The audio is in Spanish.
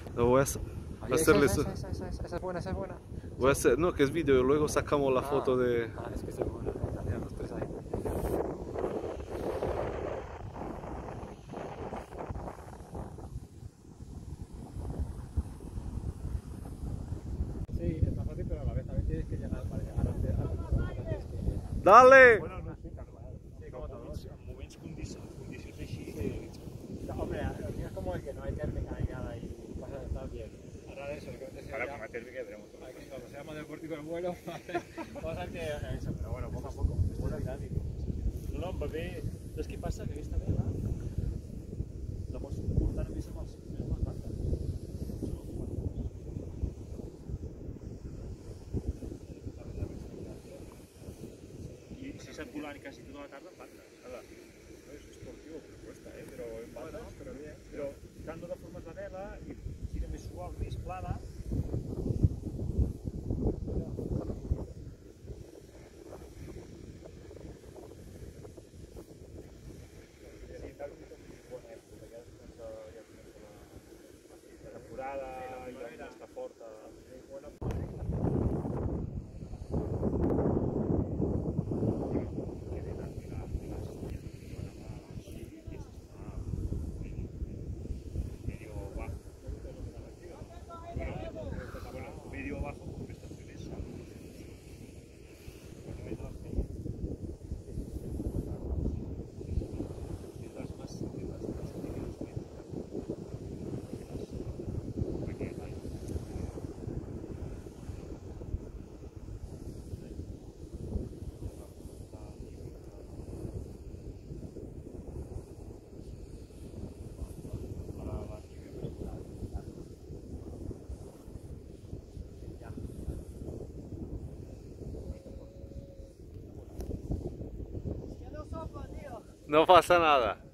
Lo voy a Ahí, hacerle eso. esa es buena, esa es buena. Voy a hacer, no, que es vídeo y luego sacamos la foto de... Es que esa es buena. También los tres ahí. Sí, es más fácil, pero a la vez también tienes que llegar para llegar antes que... ¡Dale! Bueno, no sé, clar, Sí, como todos. en moments condicions així... Sí. Hombre, el mío es como el que no hay térmica ni nada y pasa a estar bien. Ahora de eso, el que antes Ahora era... con la térmica veremos todo. Cuando seamos del pórtico del vuelo, vamos a ver que eso, pero bueno, poco a poco. Es bueno dinámico. No, em va bé. Saps què passa? Que aquesta vela la pots portar només amb els bandes. I si s'ha volant quasi tota la tarda en bandes. Es esportivo, por supuesto, pero en bandas. Pero bien. Pero dando de formas la vela i gira més suau, més plana. Temporada i ja està forta. Medio abajo porque está presa. No pasa nada.